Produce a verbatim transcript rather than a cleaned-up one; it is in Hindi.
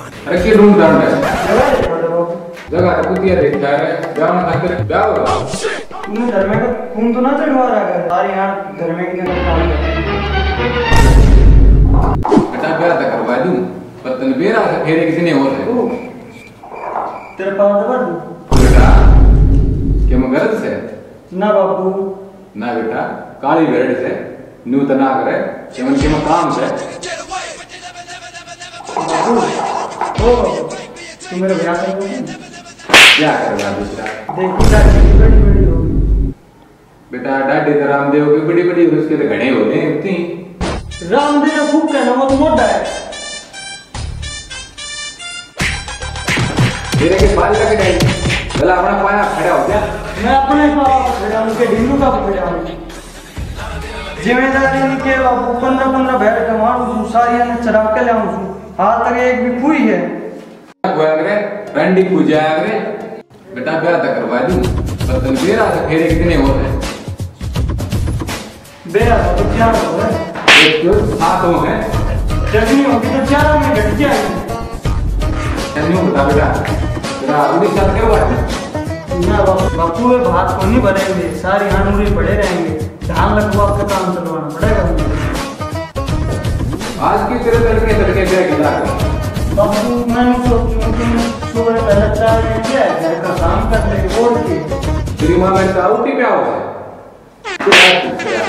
अरे के रूम डाल है जगह कुतिया देखता है ब्याह में खातिर ब्याह होगा तुमने घर में का खून तो ना चढ़वा रहा है सारे यहाँ घर में के काम करते बेटा ब्याह तक करवा दूं पर तन बेरा से फेरे कितने हो रहे तेरे पास दबा दूं बेटा क्या मैं गलत से ना बाबू ना बेटा काली बेरड से न्यू तना करे एवं के मकाम से ओ तू मेरे ब्याह करोगे क्या करवा दूसरा देखो दादी बड़ी बड़ी होगी बेटा डाडी तो रामदेव की बड़ी बड़ी उसके तो घड़े होते हैं इतनी रामदेव फूक कहना वो तो मोटा है तेरे के बाल लगे डाली भला अपना पाया खड़ा हो गया मैं अपने पापा खड़ा हूँ के ढिल्लू का खड़ा हूँ जिम्मेदारी नहीं के बाबू पंद्रह पंद्रह बैठ के मारू सारी ने चढ़ा के ले आऊँ हाथ तक एक भी खुई है गोया करे रंडी पूजा करे बेटा ब्याह तक करवा दूं पर तन बेरा से फेरे कितने होते हैं बेरा तो क्या हो रहा है एक तो हाथों है जगनी होगी तो चार में घट जाएगी तन्नू बता बेटा तेरा उड़ी साथ क्या हुआ ना बापू ये भात को नहीं भरेंगे सारी हानूरी पड़े रहेंगे ध्यान रखो आपका काम चलवाना पड़ेगा आज की तेरे तड़के तड़के क्या गिला बापू मैं सोचूं कि सुबह पहले चाय लेके आए घर का काम कर ले और के तेरी माँ मेरे साथ उठी क्या हुआ